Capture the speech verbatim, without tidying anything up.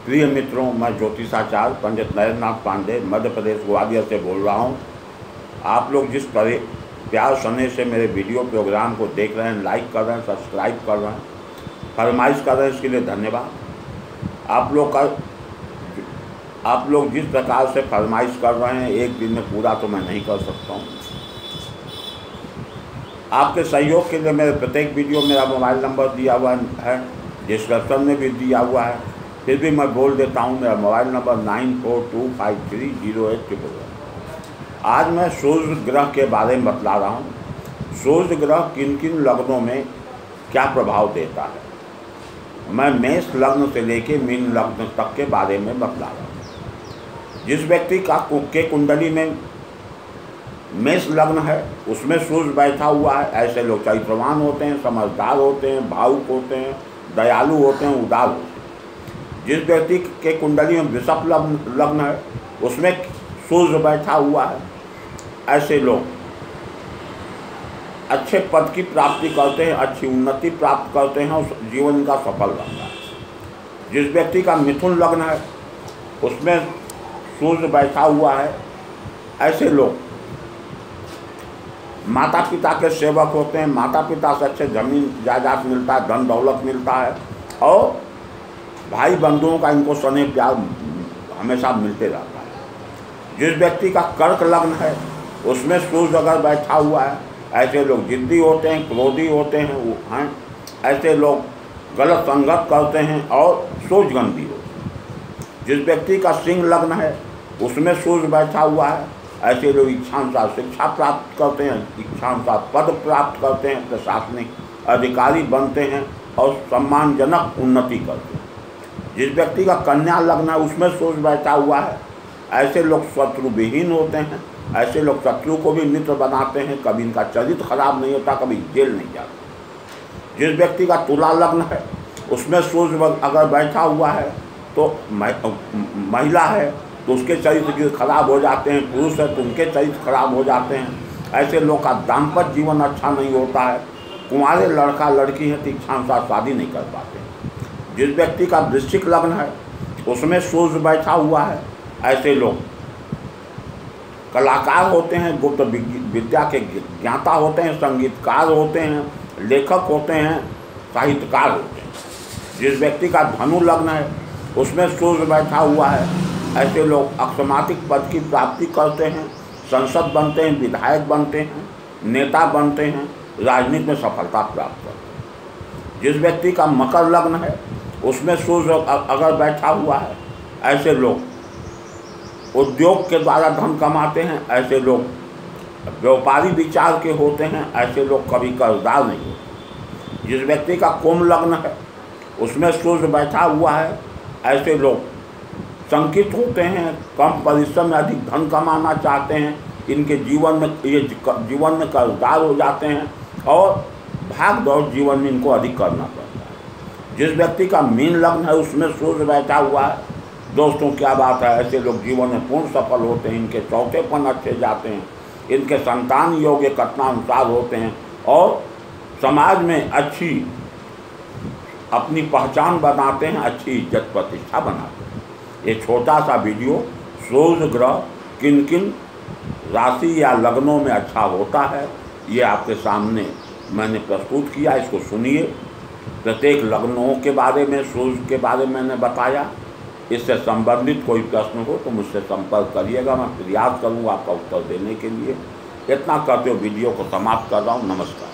प्रिय मित्रों, मैं ज्योतिषाचार्य पंडित नरेंद्रनाथ पांडे मध्य प्रदेश ग्वालियर से बोल रहा हूँ। आप लोग जिस प्यार स्नेह से मेरे वीडियो प्रोग्राम को देख रहे हैं, लाइक कर रहे हैं, सब्सक्राइब कर रहे हैं, फरमाइश कर रहे हैं, इसके लिए धन्यवाद। आप लोग का आप लोग जिस प्रकार से फरमाइश कर रहे हैं, एक दिन में पूरा तो मैं नहीं कर सकता हूँ। आपके सहयोग के लिए मेरे प्रत्येक वीडियो में मेरा मोबाइल नंबर दिया हुआ है, डिस्क्रिप्शन में भी दिया हुआ है, फिर भी मैं बोल देता हूँ। मेरा mobile number nine four two five three zero eight triple one. आज मैं सूर्य ग्रह के बारे में बतला रहा हूँ। सूर्य ग्रह किन किन लग्नों में क्या प्रभाव देता है। मैं मेष लग्न से लेके मीन लग्न तक के बारे में बतला रहा हूँ। जिस व्यक्ति का के कुंडली में मेष लग्न है, उसमें सूर्य बैठा हुआ है, ऐसे लोग चरित्रवान होते हैं, समझदार होते हैं, भावुक होते हैं, दयालु होते हैं, उदार होते हैं। जिस व्यक्ति के कुंडली में वृषभ लग्न लग्न है, उसमें सूर्य बैठा हुआ है, ऐसे लोग अच्छे पद की प्राप्ति करते हैं, अच्छी उन्नति प्राप्त करते हैं और जीवन का सफल रहता है। जिस व्यक्ति का मिथुन लग्न है, उसमें सूर्य बैठा हुआ है, ऐसे लोग माता पिता के सेवक होते हैं, माता पिता से अच्छे जमीन जायदाद मिलता है, धन दौलत मिलता है और भाई बंधुओं का इनको स्नेह प्यार हमेशा मिलते रहता है। जिस व्यक्ति का कर्क लग्न है, उसमें सूर्य अगर बैठा हुआ है, ऐसे लोग जिद्दी होते हैं, क्रोधी होते हैं, वो हैं ऐसे लोग गलत संगत करते हैं और सोचगंदी होते हैं। जिस व्यक्ति का सिंह लग्न है, उसमें सूर्य बैठा हुआ है, ऐसे लोग इच्छानुसार शिक्षा प्राप्त करते हैं, इच्छानुसार पद प्राप्त करते हैं, प्रशासनिक अधिकारी बनते हैं और सम्मानजनक उन्नति करते हैं। जिस व्यक्ति का कन्या लग्न है, उसमें सूर्य बैठा हुआ है, ऐसे लोग शत्रु विहीन होते हैं, ऐसे लोग शत्रु को भी मित्र बनाते हैं, कभी इनका चरित्र खराब नहीं होता, कभी जेल नहीं जाते। जिस व्यक्ति का तुला लग्न है, उसमें सूर्य अगर बैठा हुआ है तो महिला है तो उसके चरित्र खराब हो जाते हैं, पुरुष है तो उनके चरित्र खराब हो जाते हैं। ऐसे लोग का दाम्पत्य जीवन अच्छा नहीं होता है। कुंवारे लड़का लड़की है तो इच्छानुसार शादी नहीं कर पाते। जिस व्यक्ति का वृश्चिक लग्न है, उसमें सूर्य बैठा हुआ है, ऐसे लोग कलाकार होते हैं, गुप्त विद्या के ज्ञाता होते हैं, संगीतकार होते हैं, लेखक होते हैं, साहित्यकार होते हैं। जिस व्यक्ति का धनु लग्न है, उसमें सूर्य बैठा हुआ है, ऐसे लोग अक्षमातिक पद की प्राप्ति करते हैं, संसद बनते हैं, विधायक बनते हैं, नेता बनते हैं, राजनीति में सफलता प्राप्त करते हैं। जिस व्यक्ति का मकर लग्न है, उसमें सूर्य अगर बैठा हुआ है, ऐसे लोग उद्योग के द्वारा धन कमाते हैं, ऐसे लोग व्यापारी विचार के होते हैं, ऐसे लोग कभी कर्जदार नहीं होते। जिस व्यक्ति का कुंभ लग्न है, उसमें सूर्य बैठा हुआ है, ऐसे लोग संकित होते हैं, कम परिश्रम में अधिक धन कमाना चाहते हैं, इनके जीवन में ये जीवन में कर्जदार हो जाते हैं और भाग दौड़ जीवन में इनको अधिक करना पड़ता है। जिस व्यक्ति का मीन लग्न है, उसमें सूर्य बैठा हुआ है, दोस्तों क्या बात है, ऐसे लोग जीवन में पूर्ण सफल होते हैं, इनके चौथेपन अच्छे जाते हैं, इनके संतान योग्य कथनानुसार होते हैं और समाज में अच्छी अपनी पहचान बनाते हैं, अच्छी इज्जत प्रतिष्ठा बनाते हैं। ये छोटा सा वीडियो सूर्य ग्रह किन किन राशि या लग्नों में अच्छा होता है, ये आपके सामने मैंने प्रस्तुत किया। इसको सुनिए। प्रत्येक लग्नों के बारे में, सूर्य के बारे में मैंने बताया। इससे संबंधित कोई प्रश्न हो तो मुझसे संपर्क करिएगा, मैं प्रयास करूँगा आपका उत्तर देने के लिए। इतना करते हुए वीडियो को समाप्त कर रहा हूँ। नमस्कार।